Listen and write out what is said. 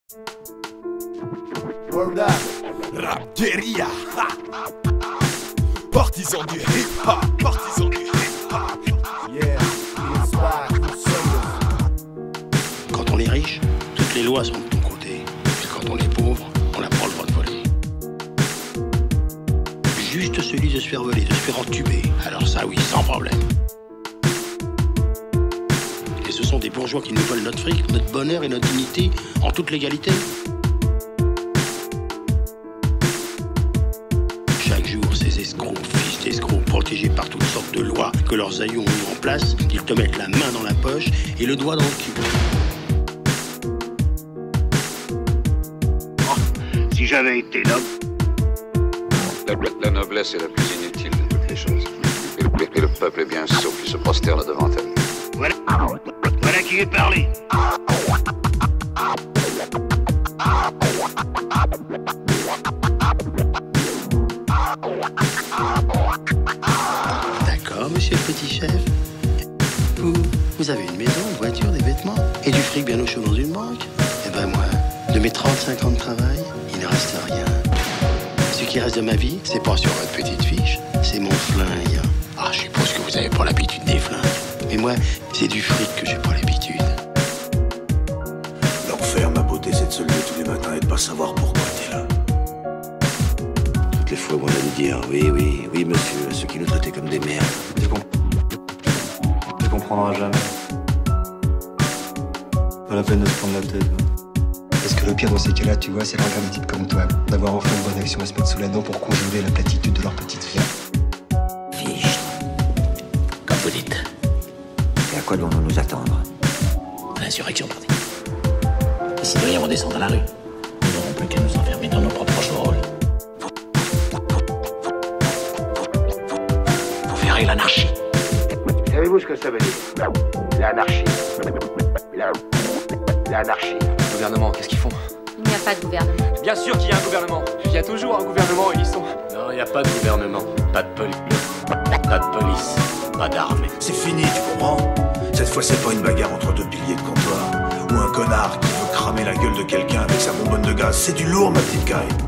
Word up. Rap guérilla. Partisan du hip-hop. Partisan du hip-hop. Yeah, quand on est riche, toutes les lois sont de ton côté. Et quand on est pauvre, on n'a pas le droit de voler. Juste celui de se faire voler, de se faire entuber. Alors ça oui, sans problème. Et ce sont des bourgeois qui nous volent notre fric, notre bonheur et notre dignité en toute légalité. Chaque jour, ces escrocs, fils d'escrocs, protégés par toutes sortes de lois que leurs aïeux ont mis en place, ils te mettent la main dans la poche et le doigt dans le cul. Si j'avais été noble. La noblesse est la plus inutile de toutes les choses. Et le peuple est bien sot qui se prosterne devant elle. Voilà qui est parlé. D'accord, monsieur le petit chef. Vous avez une maison, une voiture, des vêtements et du fric bien au chaud dans une banque. Eh ben moi, de mes 35 ans de travail, il ne reste rien. Ce qui reste de ma vie, c'est pas sur votre petite fiche, c'est mon flingue. Ah, je suppose que vous avez pas l'habitude des flingues. Mais moi, c'est du fric que j'ai pas l'habitude. L'enfer, ma beauté, c'est de se lever tous les matins et de pas savoir pourquoi t'es là. Toutes les fois où on allait dire oui, monsieur, à ceux qui nous traitaient comme des merdes. Tu comprendras jamais. Pas la peine de se prendre la tête. Parce que le pire dans ces cas-là, tu vois, c'est leur des types comme toi, d'avoir enfin une bonne action à se mettre sous la dent pour conjurer la platitude de leur petite fille. Fiche. Comme vous dites. Et à quoi devons-nous nous attendre? L'insurrection, pardi. Les citoyens vont descendre à la rue. Nous n'aurons plus qu'à nous enfermer dans nos propres rôles. Vous verrez l'anarchie. Savez-vous ce que ça veut dire? L'anarchie. L'anarchie. Le gouvernement, qu'est-ce qu'ils font? Il n'y a pas de gouvernement. Bien sûr qu'il y a un gouvernement. Il y a toujours un gouvernement et ils sont... Non, il n'y a pas de gouvernement, pas de police. Pas de police, pas d'armée. C'est fini, tu comprends? Cette fois, c'est pas une bagarre entre deux piliers de comptoir ou un connard qui veut cramer la gueule de quelqu'un avec sa bonbonne de gaz. C'est du lourd, ma petite Karine.